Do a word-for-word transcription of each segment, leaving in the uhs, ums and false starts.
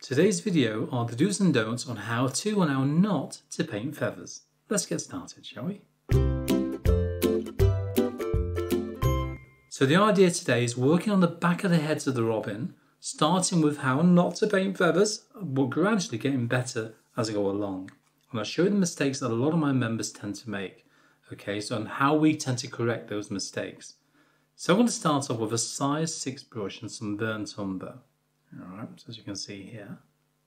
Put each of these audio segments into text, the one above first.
Today's video are the do's and don'ts on how to and how not to paint feathers. Let's get started, shall we? So the idea today is working on the back of the heads of the robin, starting with how not to paint feathers, but gradually getting better as I go along. And I'll show you the mistakes that a lot of my members tend to make. Okay, so on how we tend to correct those mistakes. So I'm going to start off with a size six brush and some burnt umber. Alright, so as you can see here.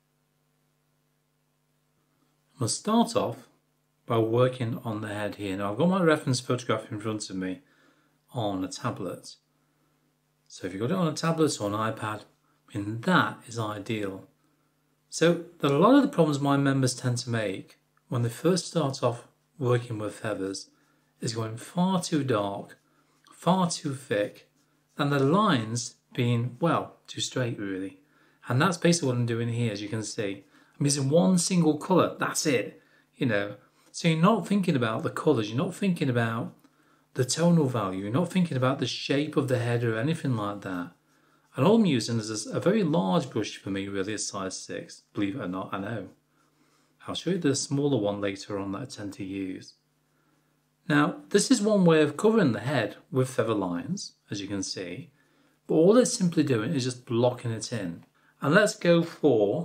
We'll start off by working on the head here. Now I've got my reference photograph in front of me on a tablet. So if you've got it on a tablet or an iPad, I mean that is ideal. So there are a lot of the problems my members tend to make when they first start off working with feathers is going far too dark, far too thick, and the lines being, well, too straight really. And that's basically what I'm doing here, as you can see. I'm using one single colour, that's it, you know. So you're not thinking about the colours, you're not thinking about the tonal value, you're not thinking about the shape of the head or anything like that. And all I'm using is a very large brush for me, really, a size six, believe it or not, I know. I'll show you the smaller one later on that I tend to use. Now, this is one way of covering the head with feather lines, as you can see, but all it's simply doing is just blocking it in. And let's go for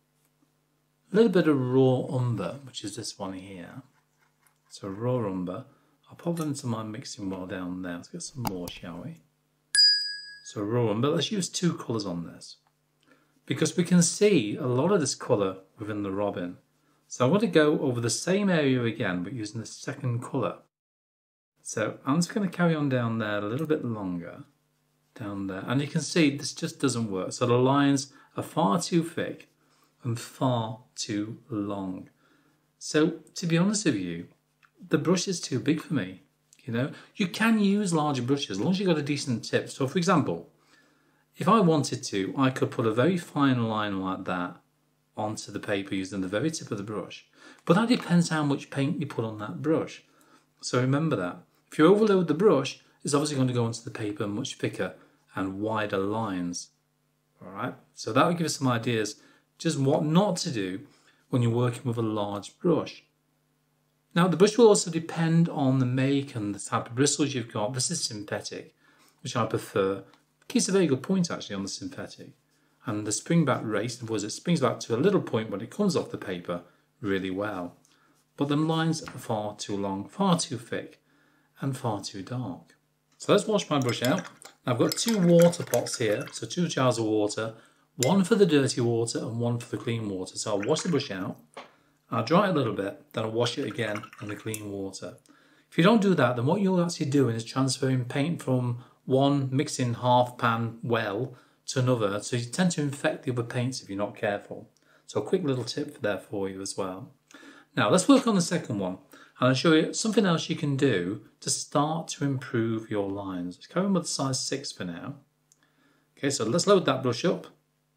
a little bit of raw umber, which is this one here. So raw umber, I'll pop them into my mixing bowl down there. Let's get some more, shall we? So raw umber, let's use two colours on this, because we can see a lot of this colour within the robin. So I want to go over the same area again, but using the second colour. So I'm just going to carry on down there a little bit longer, down there, and you can see this just doesn't work. So the lines are far too thick and far too long. So to be honest with you, the brush is too big for me. You know, you can use larger brushes as long as you've got a decent tip. So for example, if I wanted to, I could put a very fine line like that onto the paper using the very tip of the brush. But that depends how much paint you put on that brush. So remember that. If you overload the brush, it's obviously going to go onto the paper much thicker and wider lines. Alright, so that will give us some ideas just what not to do when you're working with a large brush. Now the brush will also depend on the make and the type of bristles you've got. This is synthetic, which I prefer. Keeps a very good point actually on the synthetic. And the spring back rate, in other words, it springs back to a little point when it comes off the paper really well. But the lines are far too long, far too thick, and far too dark. So let's wash my brush out. I've got two water pots here, so two jars of water, one for the dirty water and one for the clean water. So I'll wash the brush out, I'll dry it a little bit, then I'll wash it again in the clean water. If you don't do that, then what you're actually doing is transferring paint from one mixing half pan well to another, so you tend to infect the other paints if you're not careful. So a quick little tip there for you as well. Now let's work on the second one, and I'll show you something else you can do to start to improve your lines. Let's carry on with size six for now. Okay, so let's load that brush up,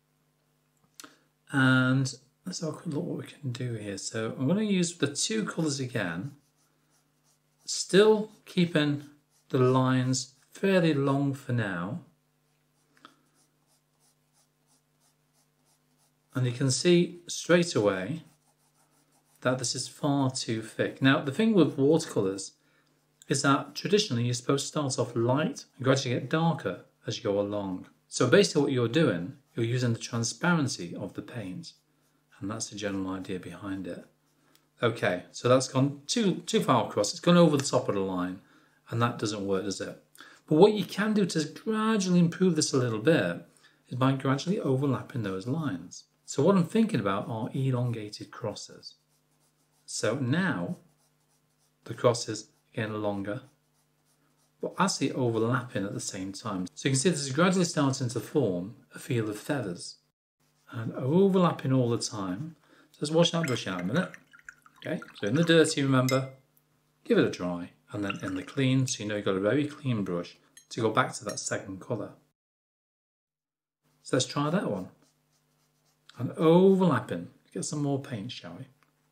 and let's have a quick look what we can do here. So I'm going to use the two colours again, still keeping the lines fairly long for now. And you can see straight away that this is far too thick. Now the thing with watercolours is that traditionally you're supposed to start off light and gradually get darker as you go along. So basically what you're doing, you're using the transparency of the paint. And that's the general idea behind it. Okay, so that's gone too, too far across. It's gone over the top of the line, and that doesn't work, does it? But what you can do to gradually improve this a little bit is by gradually overlapping those lines. So what I'm thinking about are elongated crosses. So now the crosses again are longer, but actually overlapping at the same time. So you can see this is gradually starting to form a field of feathers and overlapping all the time. So let's wash that brush out a minute. Okay, so in the dirty, remember, give it a dry, and then in the clean, so you know you've got a very clean brush to go back to that second colour. So let's try that one. And overlapping, get some more paint, shall we?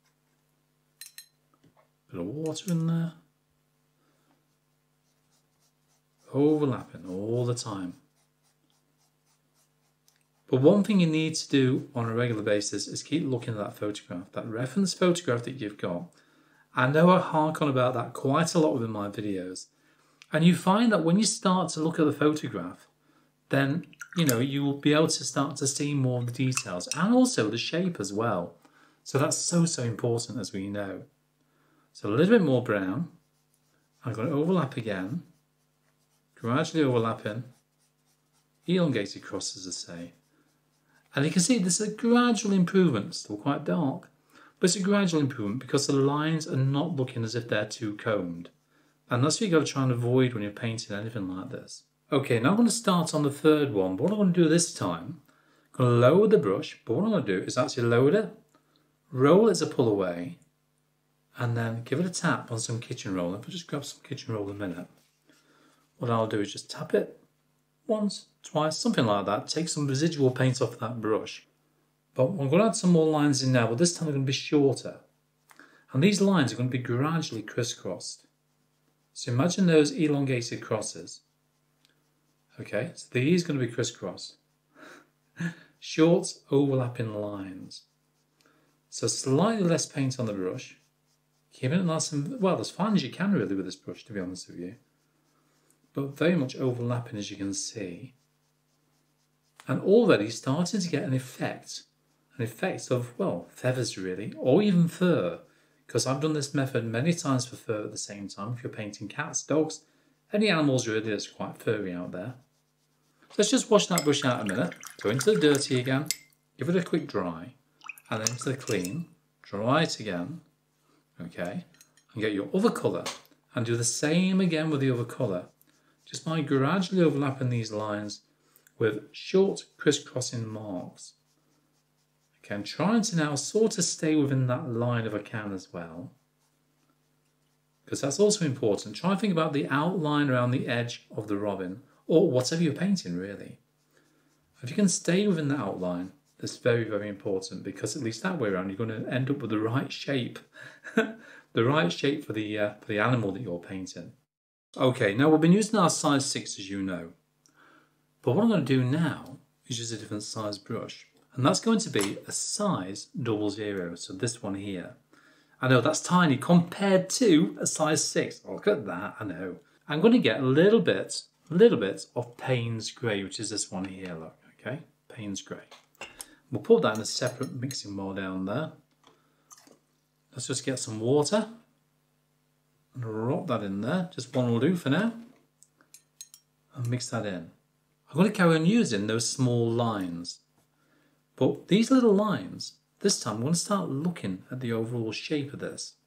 Bit of water in there. Overlapping all the time. But one thing you need to do on a regular basis is keep looking at that photograph, that reference photograph that you've got. I know I hark on about that quite a lot within my videos. And you find that when you start to look at the photograph, then, you know, you will be able to start to see more of the details and also the shape as well. So that's so, so important, as we know. So a little bit more brown. I'm going to overlap again, gradually overlapping, elongated crosses, as I say. And you can see this is a gradual improvement, still quite dark, but it's a gradual improvement because the lines are not looking as if they're too combed. And that's what you've got to try and avoid when you're painting anything like this. Okay, now I'm going to start on the third one, but what I'm going to do this time, I'm going to lower the brush, but what I'm going to do is actually lower it, roll it as a pull away, and then give it a tap on some kitchen roll. If I just grab some kitchen roll in a minute, what I'll do is just tap it once, twice, something like that, take some residual paint off that brush. But I'm going to add some more lines in now, but this time they're going to be shorter. And these lines are going to be gradually crisscrossed. So imagine those elongated crosses. Okay, so these are going to be crisscrossed. Short overlapping lines. So slightly less paint on the brush. Keeping it nice and, well, as fine as you can really with this brush, to be honest with you. But very much overlapping, as you can see. And already starting to get an effect. An effect of, well, feathers really, or even fur. Because I've done this method many times for fur at the same time. If you're painting cats, dogs, any animals really that's quite furry out there. So let's just wash that brush out a minute. Go into the dirty again. Give it a quick dry. And then into the clean. Dry it again. Okay. And get your other colour. And do the same again with the other colour. Just by gradually overlapping these lines with short crisscrossing marks. Okay, I'm trying to now sort of stay within that line if I can as well. Because that's also important. Try and think about the outline around the edge of the robin, or whatever you're painting really. If you can stay within the outline, that's very, very important, because at least that way around you're going to end up with the right shape. The right shape for the, uh, for the animal that you're painting. Okay, now we've been using our size six, as you know. But what I'm going to do now is use a different size brush. And that's going to be a size double zero, so this one here. I know that's tiny compared to a size six. Oh, look at that, I know. I'm going to get a little bit, a little bit of Payne's Grey, which is this one here, look, okay? Payne's Grey. We'll put that in a separate mixing bowl down there. Let's just get some water and drop that in there. Just one will do for now. And mix that in. I'm going to carry on using those small lines. But these little lines, this time I'm going to start looking at the overall shape of this.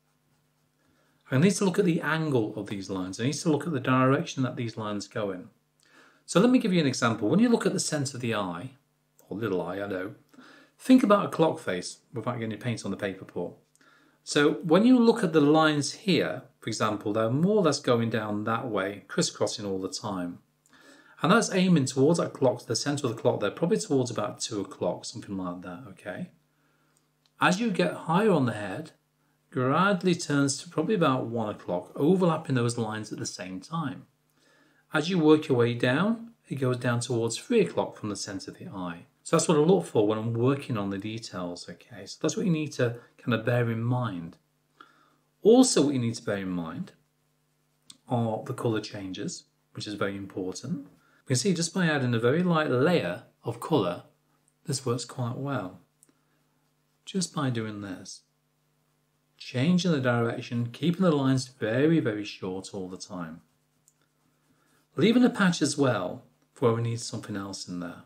I need to look at the angle of these lines. I need to look at the direction that these lines go in. So let me give you an example. When you look at the centre of the eye, or little eye, I know, think about a clock face without getting any paint on the paper pot. So when you look at the lines here, for example, they're more or less going down that way, crisscrossing all the time. And that's aiming towards that clock, the centre of the clock there, probably towards about two o'clock, something like that, okay? As you get higher on the head, gradually turns to probably about one o'clock, overlapping those lines at the same time. As you work your way down, it goes down towards three o'clock from the centre of the eye. So that's what I look for when I'm working on the details, okay? So that's what you need to kind of bear in mind. Also, what you need to bear in mind are the colour changes, which is very important. You can see just by adding a very light layer of colour, this works quite well. Just by doing this. Changing the direction, keeping the lines very, very short all the time. Leaving a patch as well for where we need something else in there.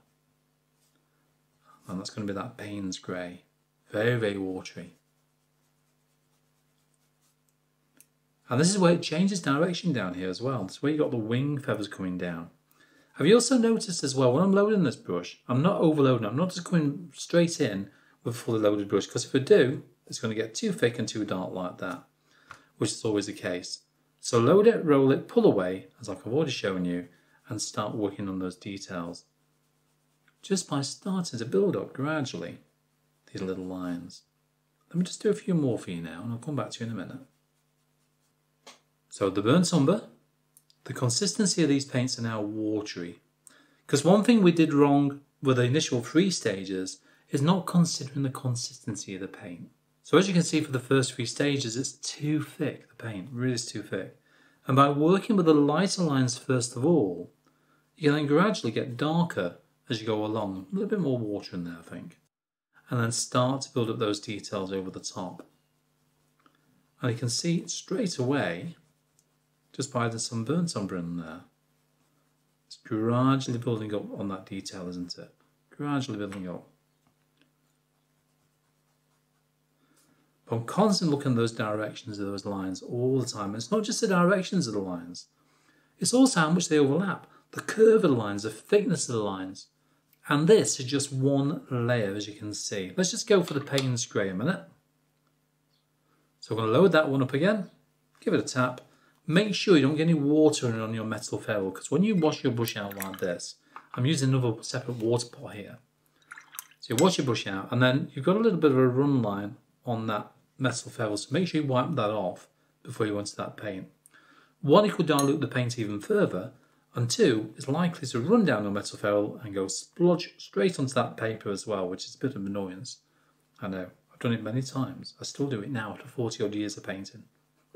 And that's going to be that Payne's Grey. Very, very watery. And this is where it changes direction down here as well. This is where you've got the wing feathers coming down. Have you also noticed as well, when I'm loading this brush, I'm not overloading, I'm not just going straight in with a fully loaded brush, because if I do, it's going to get too thick and too dark like that, which is always the case. So load it, roll it, pull away, as like I've already shown you, and start working on those details. Just by starting to build up gradually these little lines. Let me just do a few more for you now, and I'll come back to you in a minute. So the burnt umber. The consistency of these paints are now watery. Because one thing we did wrong with the initial three stages is not considering the consistency of the paint. So as you can see for the first three stages, it's too thick, the paint, really is too thick. And by working with the lighter lines first of all, you can then gradually get darker as you go along. A little bit more water in there, I think. And then start to build up those details over the top. And you can see straight away, just by adding some burnt umber in there, it's gradually building up on that detail, isn't it? Gradually building up. But I'm constantly looking at those directions of those lines all the time. And it's not just the directions of the lines, it's also how much they overlap. The curve of the lines, the thickness of the lines. And this is just one layer, as you can see. Let's just go for the Payne's Grey a minute. So I'm going to load that one up again, give it a tap. Make sure you don't get any water in on your metal ferrule, because when you wash your brush out like this, I'm using another separate water pot here. So you wash your brush out, and then you've got a little bit of a run line on that metal ferrule, so make sure you wipe that off before you go into that paint. One, it could dilute the paint even further, and two, it's likely to run down your metal ferrule and go splodge straight onto that paper as well, which is a bit of an annoyance. I know, I've done it many times. I still do it now after forty odd years of painting.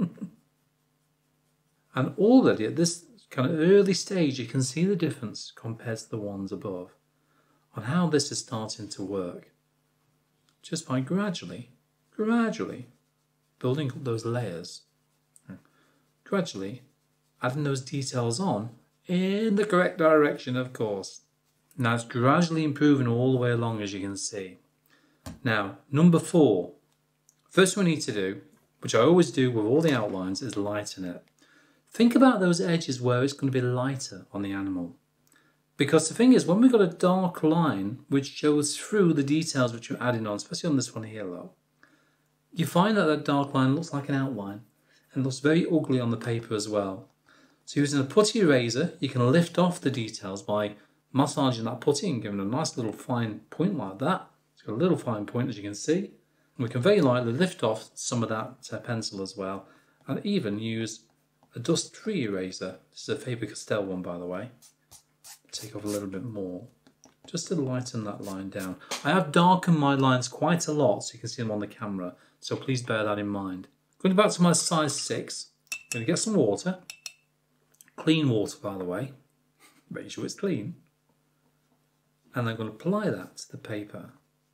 And already at this kind of early stage, you can see the difference compared to the ones above on how this is starting to work. Just by gradually, gradually building up those layers. Gradually adding those details on in the correct direction, of course. Now it's gradually improving all the way along, as you can see. Now, number four. First thing we need to do, which I always do with all the outlines, is lighten it. Think about those edges where it's going to be lighter on the animal. Because the thing is, when we've got a dark line which shows through the details which you're adding on, especially on this one here, look, you find that that dark line looks like an outline and looks very ugly on the paper as well. So using a putty eraser, you can lift off the details by massaging that putty and giving a nice little fine point like that. It's got a little fine point, as you can see. And we can very lightly lift off some of that uh, pencil as well, and even use a dust-free eraser. This is a Faber-Castell one, by the way. Take off a little bit more, just to lighten that line down. I have darkened my lines quite a lot, so you can see them on the camera, so please bear that in mind. Going back to my size six, I'm going to get some water. Clean water, by the way. Make sure it's clean. And I'm going to apply that to the paper.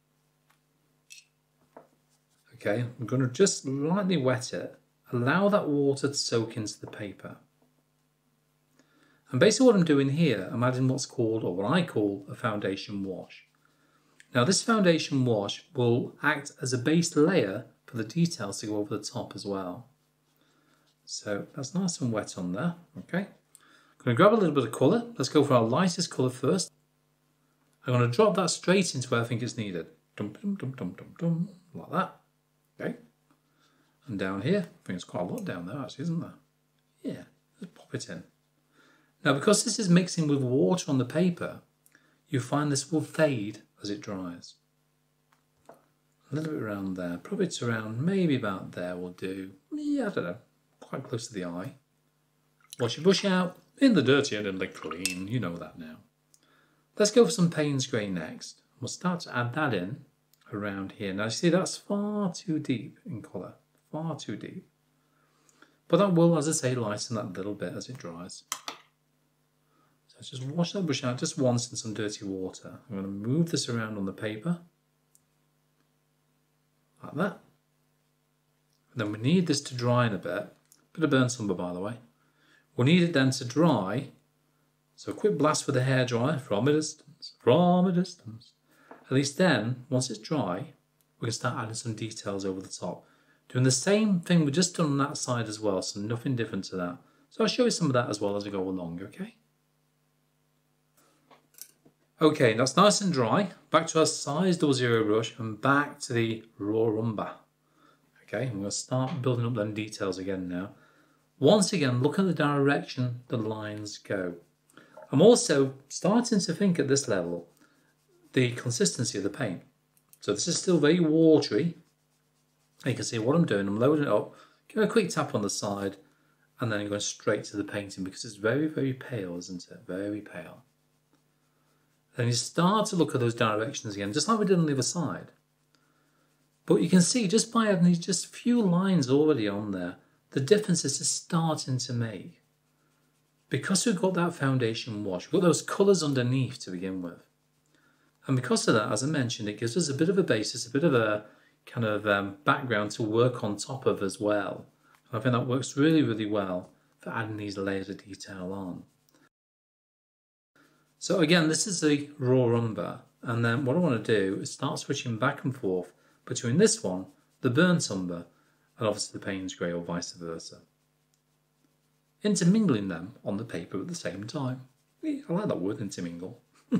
Okay, I'm going to just lightly wet it. Allow that water to soak into the paper. And basically what I'm doing here, I'm adding what's called, or what I call, a foundation wash. Now this foundation wash will act as a base layer for the details to go over the top as well. So that's nice and wet on there, okay. I'm going to grab a little bit of colour. Let's go for our lightest colour first. I'm going to drop that straight into where I think it's needed. Dum, dum, dum, dum, dum, dum, like that, okay. And down here, I think it's quite a lot down there actually, isn't there? Yeah, let's pop it in. Now because this is mixing with water on the paper, you find this will fade as it dries. A little bit around there, probably it's around, maybe about there will do. Yeah, I don't know, quite close to the eye. Wash your brush out, in the dirty and in the clean, you know that now. Let's go for some Payne's Grey next. We'll start to add that in around here. Now you see that's far too deep in colour. Far too deep. But that will, as I say, lighten that little bit as it dries. So let's just wash that brush out just once in some dirty water. I'm going to move this around on the paper. Like that. And then we need this to dry in a bit. Bit of burnt umber, by the way. We'll need it then to dry. So a quick blast with the hairdryer from a distance. From a distance. At least then, once it's dry, we can start adding some details over the top. Doing the same thing we've just done on that side as well, so nothing different to that. So I'll show you some of that as well as we go along, okay? Okay, that's nice and dry. Back to our size double zero brush and back to the raw umber. Okay, I'm going to start building up them details again now. Once again, look at the direction the lines go. I'm also starting to think at this level the consistency of the paint. So this is still very watery. You can see what I'm doing. I'm loading it up, give it a quick tap on the side, and then I'm going straight to the painting because it's very, very pale, isn't it? Very pale. Then you start to look at those directions again, just like we did on the other side. But you can see just by having these just a few lines already on there, the difference is just starting to make. Because we've got that foundation wash, we've got those colours underneath to begin with. And because of that, as I mentioned, it gives us a bit of a basis, a bit of a kind of um, background to work on top of as well. And I think that works really, really well for adding these layers of detail on. So again, this is the raw umber. And then what I want to do is start switching back and forth between this one, the burnt umber, and obviously the Payne's grey or vice versa. Intermingling them on the paper at the same time. I like that word, intermingle.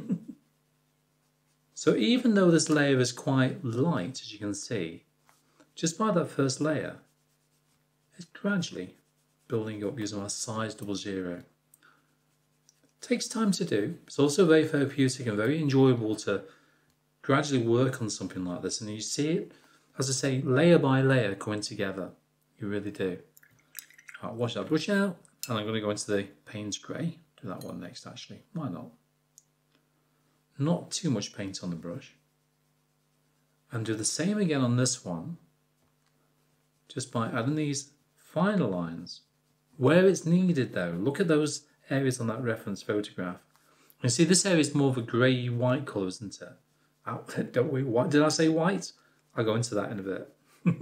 So even though this layer is quite light, as you can see, just by that first layer, it's gradually building up using our size double zero. It takes time to do. It's also very therapeutic and very enjoyable to gradually work on something like this. And you see it, as I say, layer by layer coming together. You really do. I'll wash that brush out, and I'm going to go into the Payne's grey. Do that one next, actually. Why not? Not too much paint on the brush. And do the same again on this one, just by adding these finer lines. Where it's needed though, look at those areas on that reference photograph. You see this area is more of a grey white colour, isn't it? Oh, don't we, what, did I say white? I'll go into that in a bit.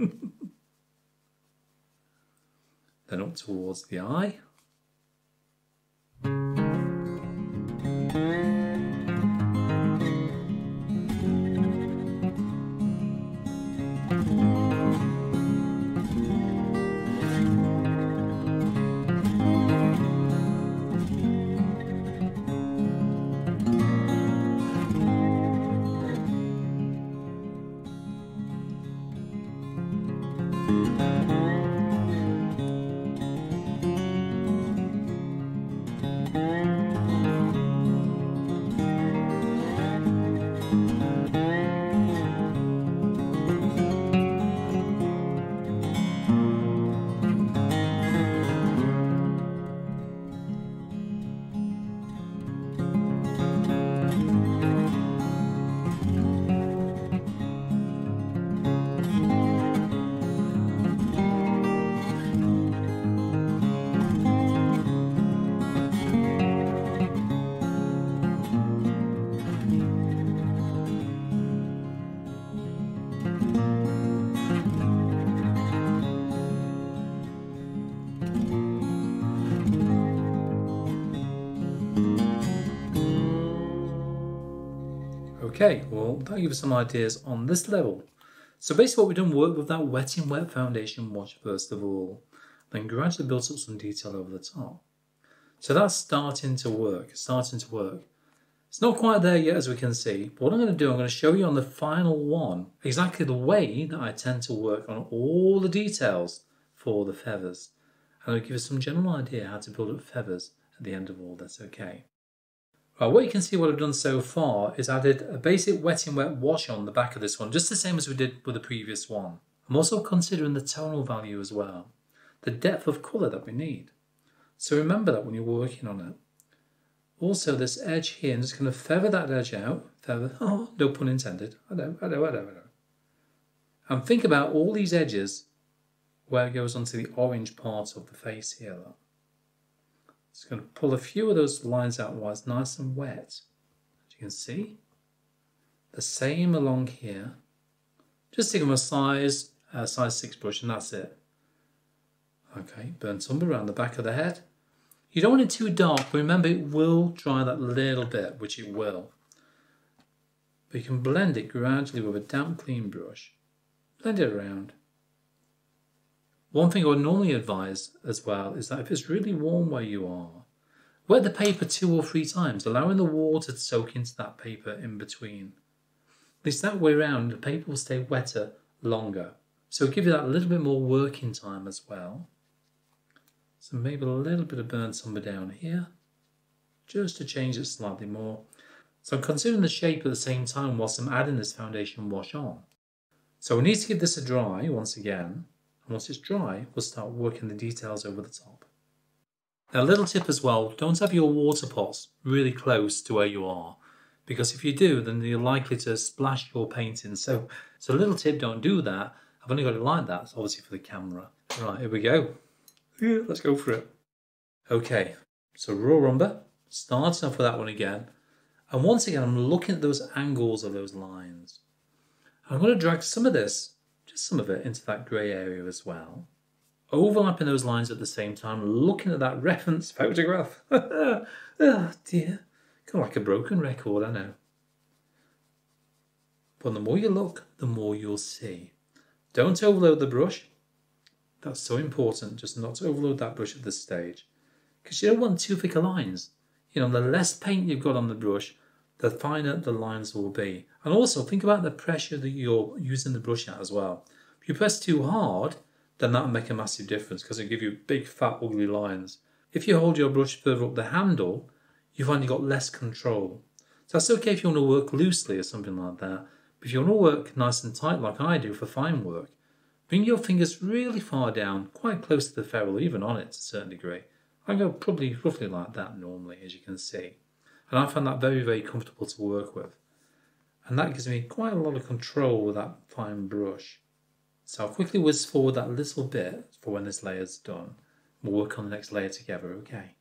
Then up towards the eye. Okay, well, that'll give us some ideas on this level. So basically what we've done, work with that wet in wet foundation wash first of all, then gradually built up some detail over the top. So that's starting to work, it's starting to work. It's not quite there yet, as we can see, but what I'm going to do, I'm going to show you on the final one exactly the way that I tend to work on all the details for the feathers. And I'll give you some general idea how to build up feathers at the end of all this, okay? Right, what you can see what I've done so far is added a basic wet in wet wash on the back of this one, just the same as we did with the previous one. I'm also considering the tonal value as well, the depth of colour that we need. So remember that when you're working on it. Also this edge here, I'm just going to feather that edge out, feather, oh, no pun intended, I know, I know, I know, I know. And think about all these edges where it goes onto the orange part of the face here. Look. Just going to pull a few of those lines out while it's nice and wet. As you can see. The same along here. Just take a size, uh, size six brush and that's it. Okay, burnt umber around the back of the head. You don't want it too dark, but remember it will dry that little bit, which it will. But you can blend it gradually with a damp clean brush. Blend it around. One thing I would normally advise as well is that if it's really warm where you are, wet the paper two or three times, allowing the water to soak into that paper in between. At least that way around, the paper will stay wetter longer. So give you that little bit more working time as well. So maybe a little bit of burnt umber down here, just to change it slightly more. So I'm considering the shape at the same time whilst I'm adding this foundation wash on. So we need to give this a dry once again. And once it's dry, we'll start working the details over the top. Now a little tip as well, don't have your water pots really close to where you are. because if you do, then you're likely to splash your painting. So, so a little tip, don't do that. I've only got it like that, it's obviously for the camera. Right, here we go. Yeah, let's go for it. Okay, so raw umber, starting off with that one again. And once again, I'm looking at those angles of those lines. I'm going to drag some of this, just some of it, into that grey area as well. Overlapping those lines at the same time, looking at that reference photograph. Oh dear, kind of like a broken record, I know. But the more you look, the more you'll see. Don't overload the brush. That's so important, just not to overload that brush at this stage. Because you don't want too thick lines. You know, the less paint you've got on the brush, the finer the lines will be. And also think about the pressure that you're using the brush at as well. If you press too hard, then that'll make a massive difference because it'll give you big, fat, ugly lines. If you hold your brush further up the handle, you find you've got less control. So that's okay if you want to work loosely or something like that. But if you want to work nice and tight like I do for fine work, bring your fingers really far down, quite close to the ferrule, even on it to a certain degree. I go probably roughly like that normally, as you can see. And I find that very, very comfortable to work with. And that gives me quite a lot of control with that fine brush. So I'll quickly whiz forward that little bit for when this layer's done. We'll work on the next layer together, okay?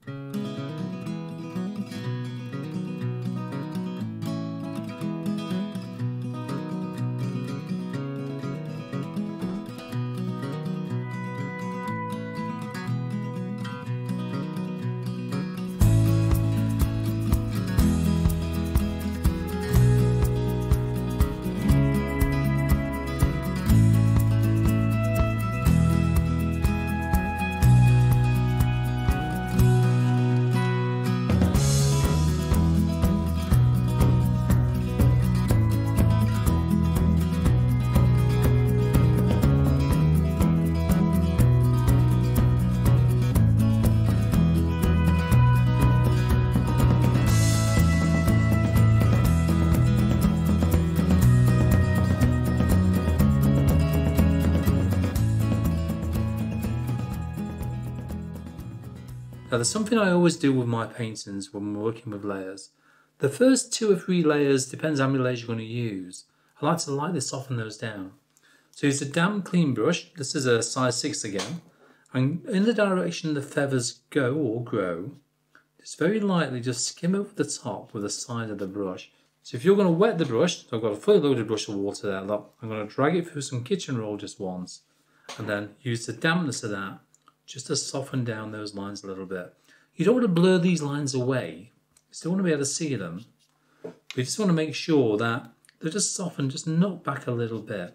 Now there's something I always do with my paintings when we're working with layers. The first two or three layers, depends how many layers you're going to use. I like to lightly soften those down. So use a damp clean brush, this is a size six again, and in the direction the feathers go or grow, just very lightly just skim over the top with the side of the brush. So if you're going to wet the brush, so I've got a fully loaded brush of water there, look, I'm going to drag it through some kitchen roll just once, and then use the dampness of that just to soften down those lines a little bit. You don't want to blur these lines away. You still want to be able to see them. But you just want to make sure that they're just softened, just knocked back a little bit.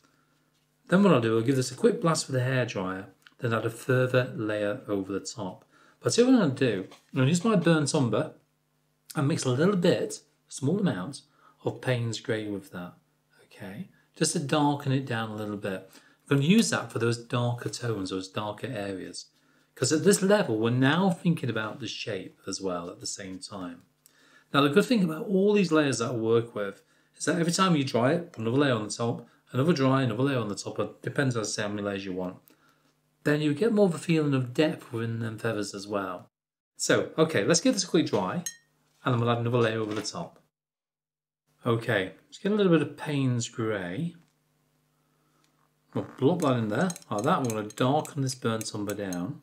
Then what I'll do, I'll give this a quick blast with a hairdryer, then add a further layer over the top. But see what I'm going to do, I'm going to use my burnt umber and mix a little bit, a small amount, of Payne's Grey with that. Okay, just to darken it down a little bit. I'm going to use that for those darker tones, those darker areas. Because at this level, we're now thinking about the shape as well at the same time. Now, the good thing about all these layers that I work with is that every time you dry it, put another layer on the top, another dry, another layer on the top, it depends on how many layers you want. Then you get more of a feeling of depth within them feathers as well. So, okay, let's give this a quick dry, and then we'll add another layer over the top. Okay, let's get a little bit of Payne's Grey. We'll block that in there, like that. We're going to darken this burnt umber down.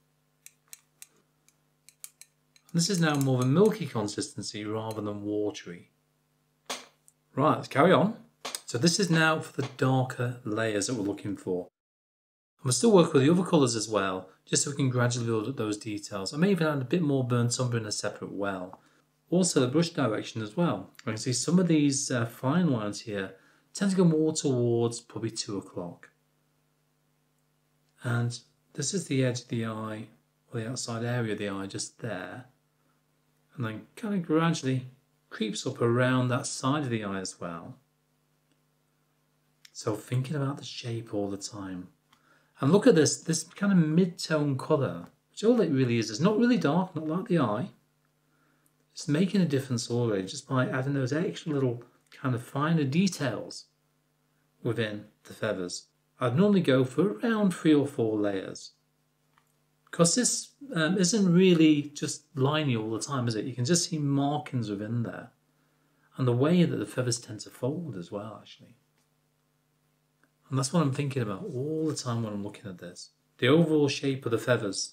This is now more of a milky consistency rather than watery. Right, let's carry on. So this is now for the darker layers that we're looking for. And we'll still work with the other colours as well, just so we can gradually build up those details. I may even add a bit more burnt umber in a separate well. Also the brush direction as well. I can see some of these uh, fine lines here tend to go more towards probably two o'clock. And this is the edge of the eye, or the outside area of the eye, just there. And then kind of gradually creeps up around that side of the eye as well. So thinking about the shape all the time. And look at this, this kind of mid-tone colour, which all it really is, is not really dark, not like the eye. It's making a difference already just by adding those extra little kind of finer details within the feathers. I'd normally go for around three or four layers. Because this um, isn't really just liney all the time, is it? You can just see markings within there. and the way that the feathers tend to fold as well, actually. And that's what I'm thinking about all the time when I'm looking at this. The overall shape of the feathers.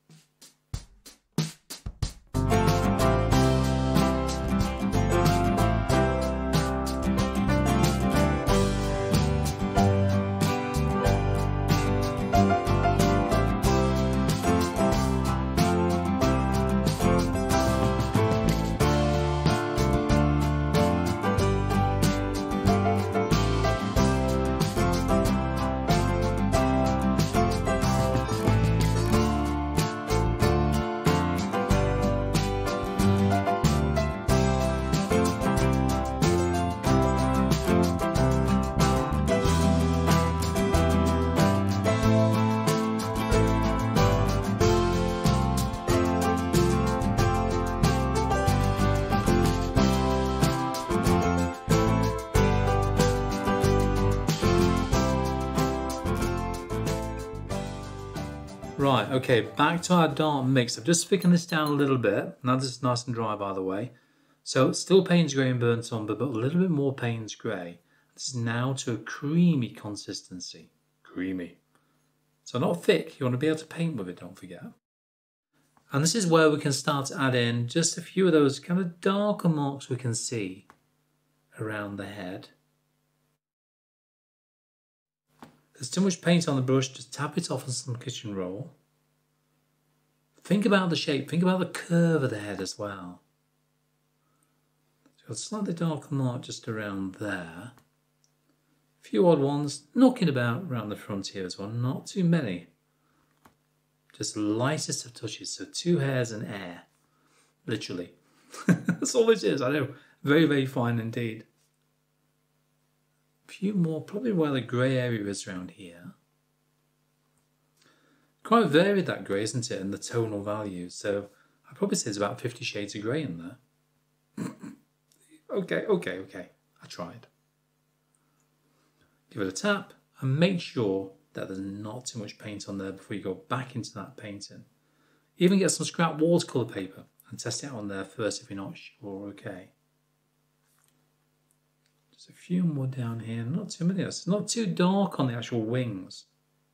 Right, okay, back to our dark mix. I've just thickened this down a little bit. Now this is nice and dry, by the way. So still Payne's Grey and Burnt Umber, but a little bit more Payne's Grey. This is now to a creamy consistency. Creamy. So not thick, you want to be able to paint with it, don't forget. And this is where we can start to add in just a few of those kind of darker marks we can see around the head. There's too much paint on the brush, just tap it off on some kitchen roll. Think about the shape, think about the curve of the head as well. So a slightly darker mark just around there. A few odd ones knocking about around the front here as well, not too many. Just the lightest of touches, so two hairs and air, literally. That's all it is, I know, very, very fine indeed. A few more, probably where the grey area is around here. Quite varied that grey, isn't it, in the tonal values, so I'd probably say there's about fifty shades of grey in there. okay, okay, okay, I tried. Give it a tap and make sure that there's not too much paint on there before you go back into that painting. Even get some scrap watercolour paper and test it on there first if you're not sure, okay. Just a few more down here, not too many. It's not too dark on the actual wings.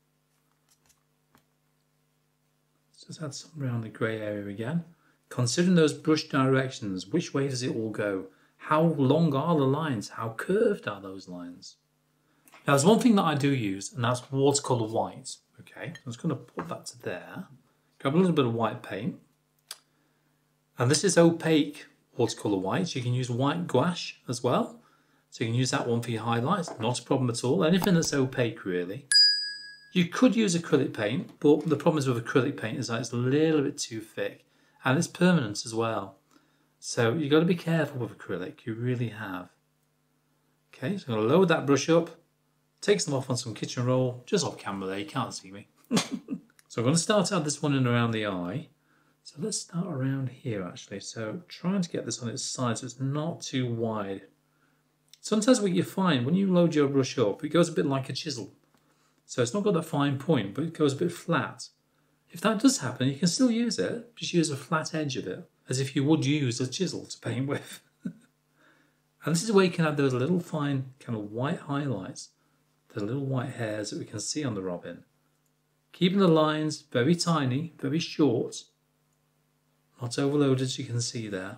Let's just add some around the grey area again. Considering those brush directions, which way does it all go? How long are the lines? How curved are those lines? Now there's one thing that I do use, and that's watercolour white. Okay, I'm just going to put that to there. Grab a little bit of white paint. And this is opaque watercolour white. You can use white gouache as well. So you can use that one for your highlights, not a problem at all. Anything that's opaque really. You could use acrylic paint, but the problem is with acrylic paint is that it's a little bit too thick. And it's permanent as well. So you've got to be careful with acrylic, you really have. Okay, so I'm going to load that brush up. Take some off on some kitchen roll, just off camera there, you can't see me. So I'm going to start out this one in around the eye. So let's start around here actually. So trying to get this on its side so it's not too wide. Sometimes what you find when you load your brush up, it goes a bit like a chisel. So it's not got that fine point, but it goes a bit flat. If that does happen, you can still use it. Just use a flat edge of it, as if you would use a chisel to paint with. And this is where you can have those little fine kind of white highlights. The little white hairs that we can see on the robin. Keeping the lines very tiny, very short. Not overloaded as you can see there.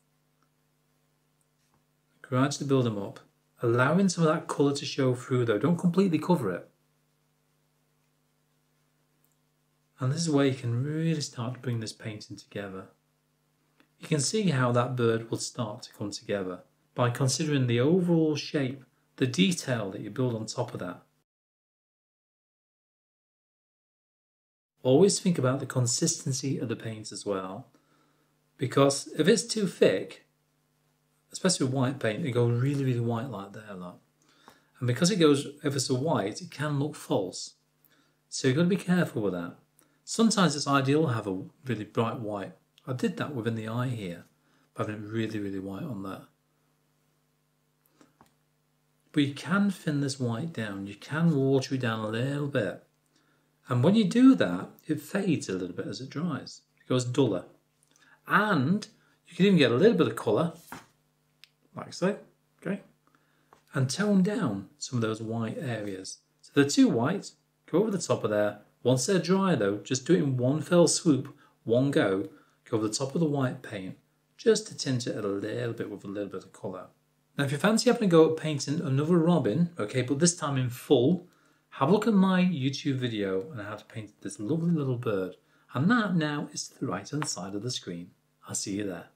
Gradually build them up. Allowing some of that colour to show through though. Don't completely cover it. And this is where you can really start to bring this painting together. You can see how that bird will start to come together by considering the overall shape, the detail that you build on top of that. Always think about the consistency of the paint as well, because if it's too thick, especially with white paint, it goes really, really white like there, like. And because it goes ever so white, it can look false. So you've got to be careful with that. Sometimes it's ideal to have a really bright white. I did that within the eye here, having it really, really white on there. But you can thin this white down. You can water it down a little bit. And when you do that, it fades a little bit as it dries. It goes duller. And you can even get a little bit of colour like so, okay? And tone down some of those white areas. So they're too white, go over the top of there. Once they're dry though, just do it in one fell swoop, one go, go over the top of the white paint, just to tint it a little bit with a little bit of colour. Now if you fancy having a go at painting another robin, okay, but this time in full, have a look at my YouTube video on how to paint this lovely little bird. And that now is to the right hand side of the screen. I'll see you there.